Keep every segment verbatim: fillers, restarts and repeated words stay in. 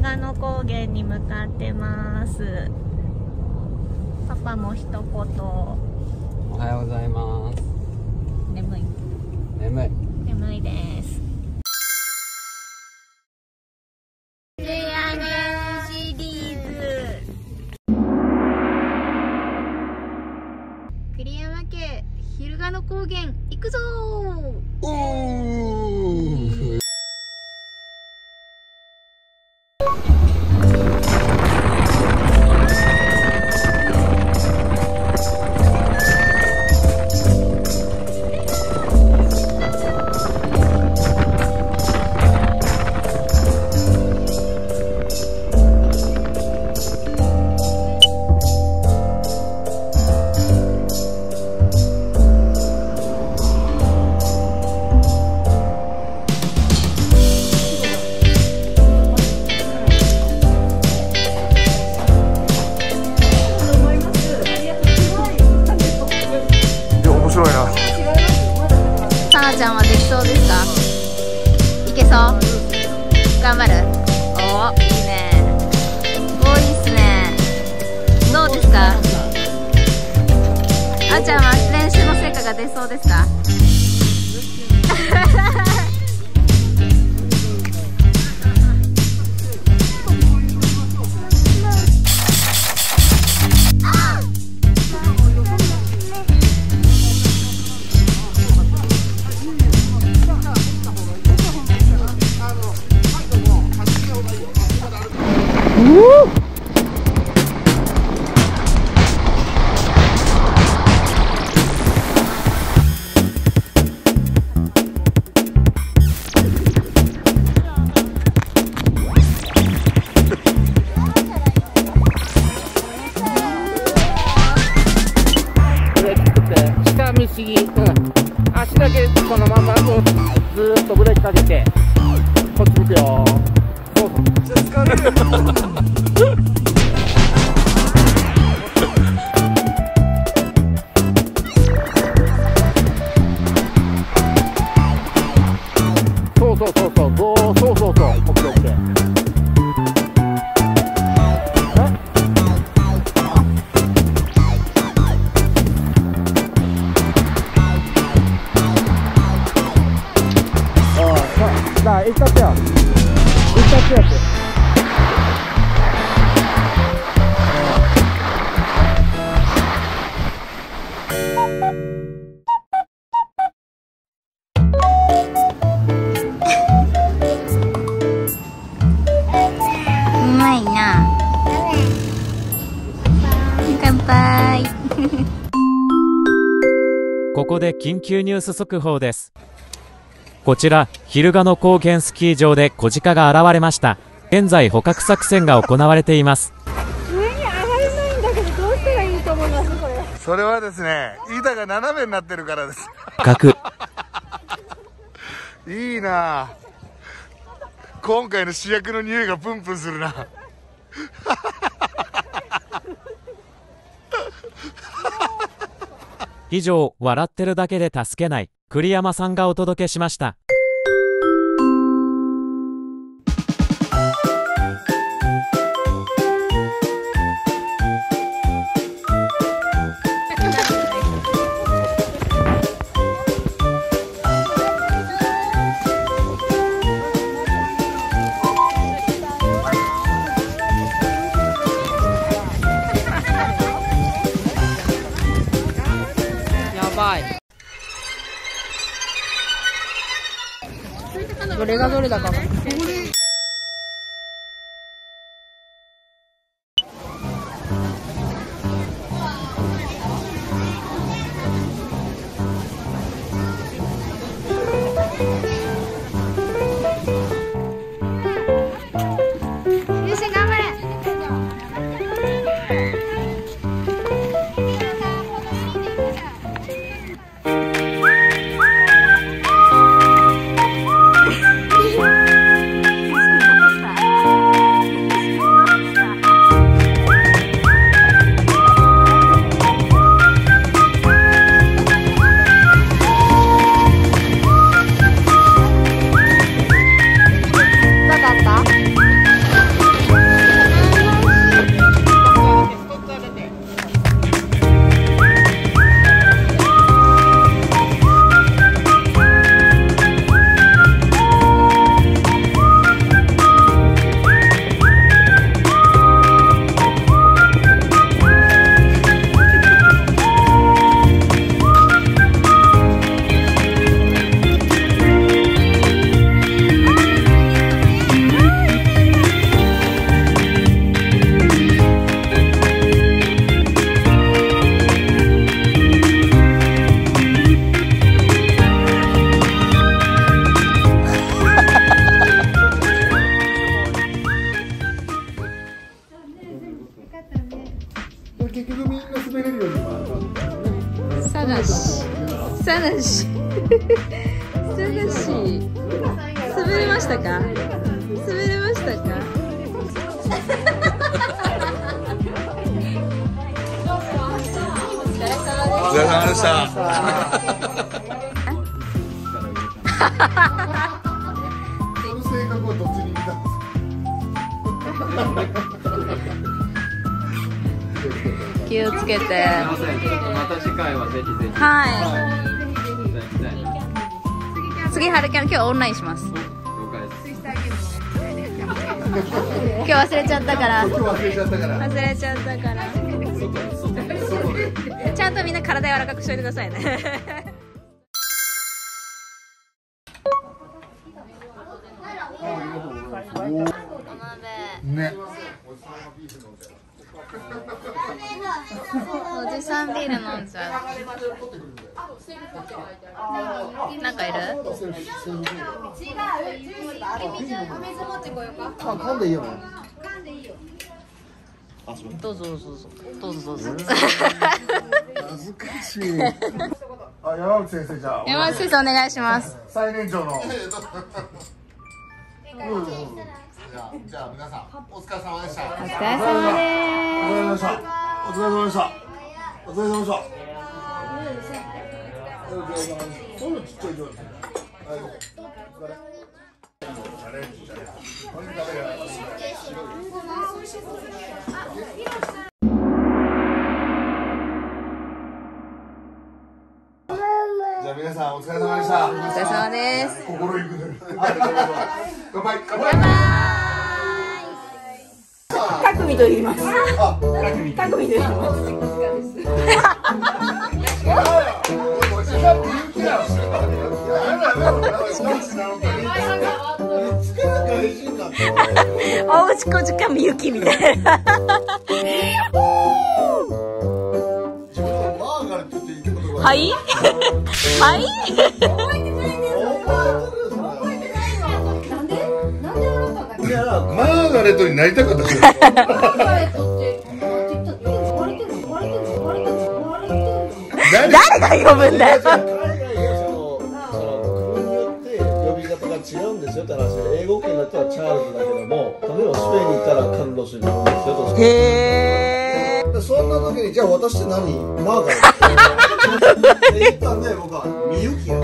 賀野高原に向かってます。パパも一言。 おはようございます。 眠い眠い眠いです。レアゲンシリーズ栗山家日向野高原行くぞー。 おーさなちゃんはできそうですか？いけそう？頑張る？おー、いいね。おー、いいっすね。どうですか？あーちゃんは練習の成果が出そうですか？ うん、足だけそのまま、うん、ずーっとブレーキかけてこっち向くよ。そうそう疲れるそうそうそうそうそうそうそうそうオッケーオッケー。자, 일단 빼요. 일단 빼야 돼. 맛있나?乾杯. ここで緊急ニュース速報です。こちら日向野高原スキー場で子鹿が現れました。現在捕獲作戦が行われています。 上に上がれないんだけど、どうしたらいいと思います？これそれはですね、板が斜めになってるからです。 捕獲いいな。今回の主役の匂いがプンプンするな。 以上、笑ってるだけで助けない栗山さんがお届けしました。 やばい。どれがどれだか。 Thank you. なしさなしさなし滑れましたか滑れましたかお疲れ様でした。 性格をどっちに見たんですか。 気をつけて。 また次回はぜひぜひ。 はい。次春キャン今日オンラインします。 了解です。 今日忘れちゃったから。 今日忘れちゃったから。 忘れちゃったから。ちゃんとみんな体柔らかくしといてくださいね。 ね。 おじさんビール飲んじゃう。なんかいる？ あ、噛んでいいよね。 どうぞどうぞどうぞどうぞ。 恥ずかしい。あ、山内先生じゃあ。 山内先生お願いします。 最年長の。じゃあ皆さんお疲れ様でした。 お疲れ様です。 お疲れ様でした。お疲れ様でした。お疲れ様でした。このちっちゃい状態。じゃあ皆さんお疲れ様でした。 お疲れ様です。 心ゆくね。乾杯乾杯。 たくみと言います。たくみと言います。おうちこじかみゆきみたいな。はいはいいや、マーガレットになりたかったですよ。 誰が呼ぶんだよ。 海外はそのその国によって呼び方が違うんですよって話で、英語圏だったらチャールズだけども、例えばスペインに行ったらカルロスになるんですよと。 へえ。 でそんな時にじゃあ私って何マーガレットって言ったんで、僕はみゆきや。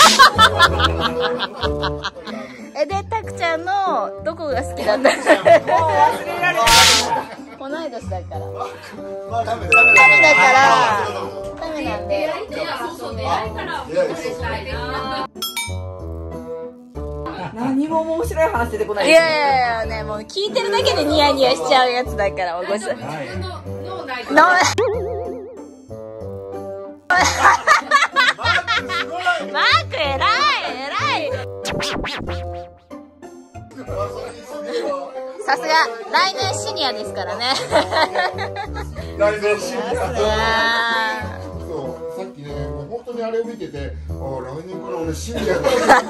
えでたくちゃんのどこが好きだった？もう忘れられない。同い年だから。 まあダメダメだからダメなんで。 何も面白い話出てこない。 いやいやいやね、もう聞いてるだけでニヤニヤしちゃうやつだから、ごめんなさい。のマーク偉い偉い。さすが来年シニアですからね。 来年シニア。 いやそう、さっきね、もう本当にあれを見てて、あ、来年から俺シニアだ。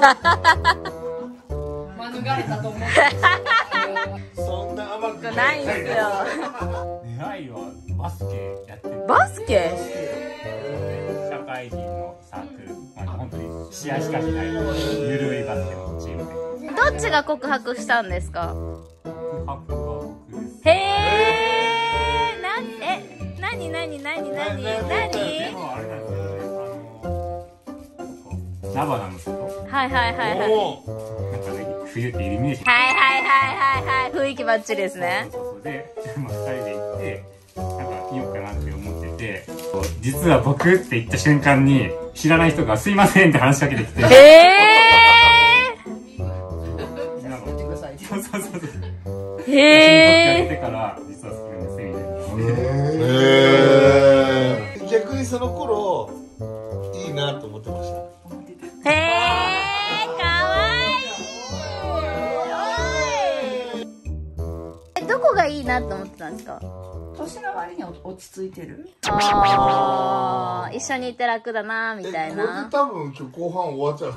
免れたと思う。 そんな甘くないんですよ。 願いはバスケやってる。 バスケ？ 社会人のサークル、まあ、本当に試合しかしないゆるいバスケのチームで。 どっちが告白したんですか？ 告白は僕です。 へえ。なんえなになになになになに？ でもあれなんですよね。あのナバナの人。 はいはいはいはい。 なんかね、冬ってイルミネーション。 はいはいはいはいはい。雰囲気バッチリですね。 そうそうそうで、まあ、ふたりで行って、なんかいいのかなって思ってて、実は僕って言った瞬間に知らない人がすいませんって話しかけてきて。 へえ。 そうそうそう。 へえ。 写真撮ってあげてから実は好きなんですみたいな。 へー。逆にその頃いいなと思ってました。 へえ。かわいい。え、どこがいいなと思ってたんですか？ 年の割に落ち着いてる。 ああ、一緒にいて楽だなみたいこれでな。 多分今日後半終わっちゃう。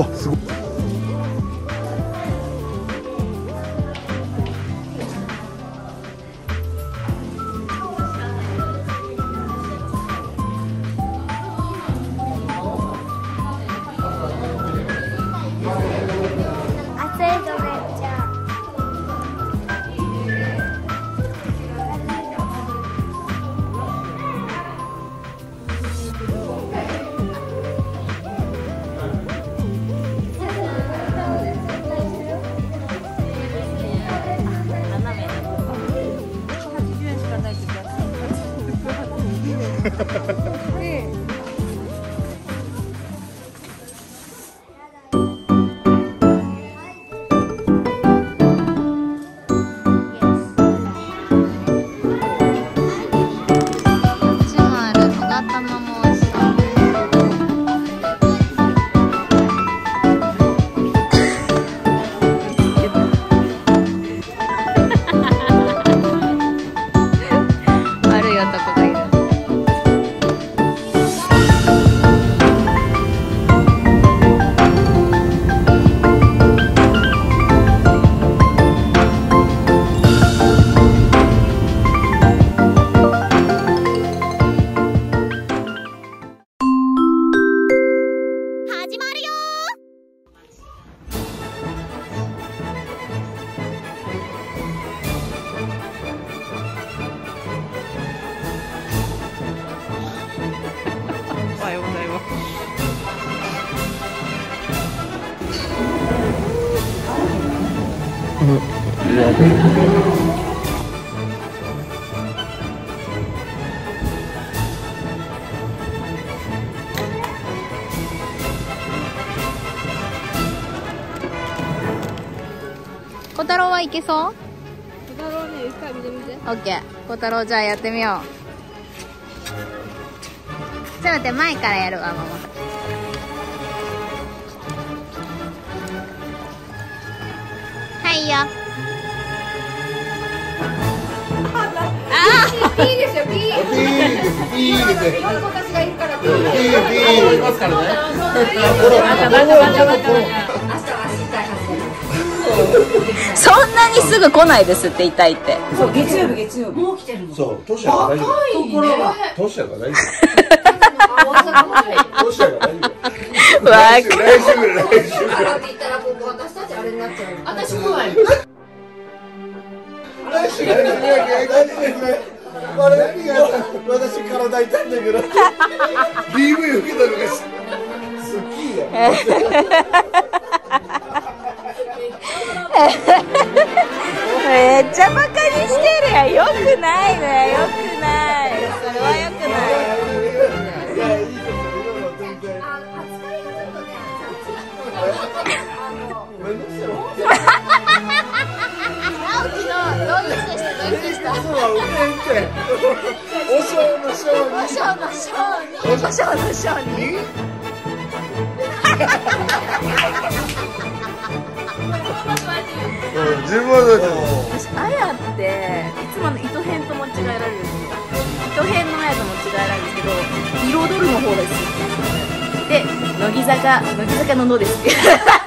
わすごい。 小太郎はいけそう？ 小太郎ね、一回見てみて。 オッケー。小太郎じゃあやってみよう。ちょっと待って、前からやるわ、ママ。はいよ。 いいですよ、ピー。 いいですね。 今の子たちがいるから、ピー。 いいいいますからね。 そんなにすぐ来ないですって痛いって。 そう月曜日月曜日もう来てるの。 そうトシヤが大丈夫。 ところがトシヤが大丈夫。 大阪トシヤが大丈夫。 わ来週来週ぐらい来週ぐらい。 って言ったらここ私たちあれになっちゃう。私もない。 来週来週来週来あれ私体痛いんだけど ディーブイ 受けたのが好きや。 めっちゃバカにしてるやん。よくないね、よくない。それはよくない。 いやいいですよ。全然。 直樹のどういう人でしたどういう人でしたそうは受けんって。おしょうのしょうに。 おしょうのしょうに。おしょうのしょうに。 自分は私、あやっていつもの糸編と間違えられるんですよ。糸編のやつも間違えられるんですけど、彩るの方ですで、乃木坂乃木坂ののですって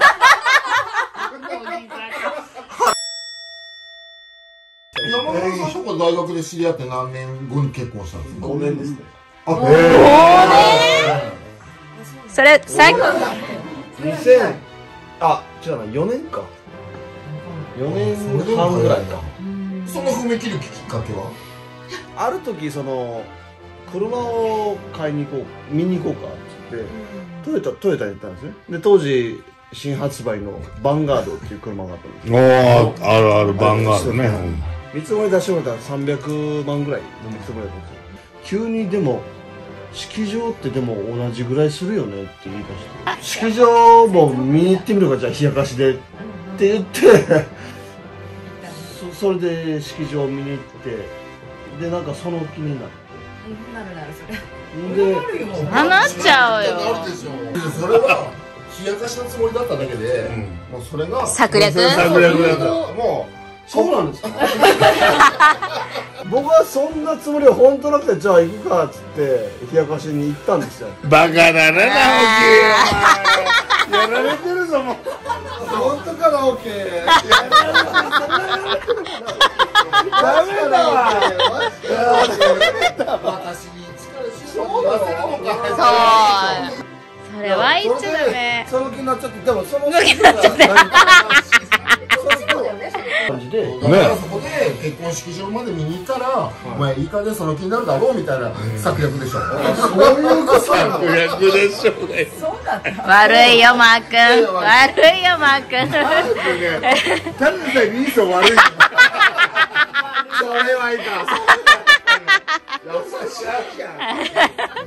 山本さんとか大学で知り合って何年後に結婚したんですか？ ごねんですね。 あ、へえ。 それ最高。 にせんあ、違うな、よねんか。よねんはんぐらいか。 その踏み切るきっかけは？ ある時その車を買いに行こう、見に行こうかって言って、トヨタトヨタに行ったんですね。で当時新発売のヴァンガードっていう車があったんですよ。 おお、あるあるヴァンガードね。 見積もり出してもらったらさんびゃくまんぐらいの見積もりだったんですよ。急にでも式場ってでも同じぐらいするよねって言い出して、式場も見に行ってみるか、じゃあ冷やかしでって言ってそ, それで式場を見に行って、でなんかその気になって、 なるなるそれ。 で話しちゃうよ。 あるでしょ。それは冷やかしのつもりだっただけで、もうそれが策略策略だった。もうそうなんですか僕はそんなつもりは本当なくて、じゃあ行くかっつって冷やかしに行ったんですよ。 バカだね、直樹。 やられてるぞもう。本当カラオケ。やられてる。ダメだわ。私に力仕事出せるのか。 そう。それは言っちゃダメ。 その気になっちゃって、でもその気になっちゃって。 感じで。 だからそこで結婚式場まで見に行ったら、お前いい加減その気になるだろうみたいな策略でしょ。 そういうことなの。 策略でしょうね。 悪いよマー君。悪いよマー君。 ただでさえリーソ悪い。それはいいか。優しいやん。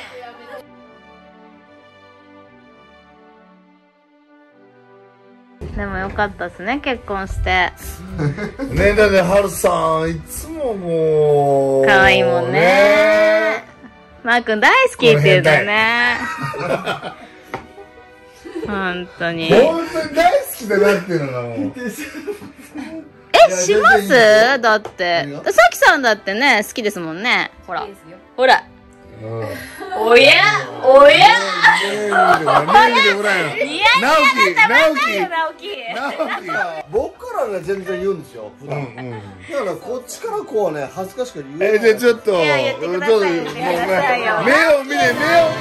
でもよかったですね、結婚して。 ねえ、だね、はるさん、いつももう。 可愛いもんね。マー君大好きって言うとね。本当に。 本当に大好きだなっていうのがもう。 え、しますだって。さきさんだってね、好きですもんね。ほら。ほら。おやおや僕からね全然言うんですよ普段。だからこっちからこうね恥ずかしく言う。 え、でちょっといや言ってくださいよ。言ってくださいよ。 目を見て目を見て直樹。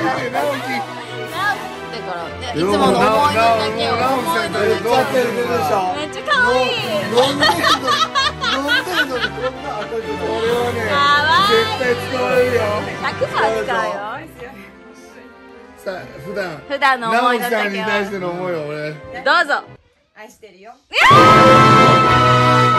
だからね、いつもの思いのだけを思いのだけ。 めっちゃ照れてるでしょ。 めっちゃ可愛い。 飲んでるのに飲んでるのにこんな赤いの。 これはね絶対使われるよ。 ひゃくパーセント使うよ。 さあ普段普段の思いの直樹さんにだけを。 対しての思いを俺。 どうぞ。 愛してるよ。 いやー